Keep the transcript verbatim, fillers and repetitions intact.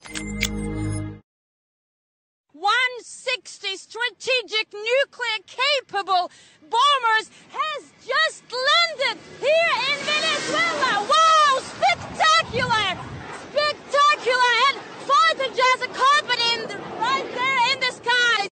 one sixty strategic nuclear capable bombers has just landed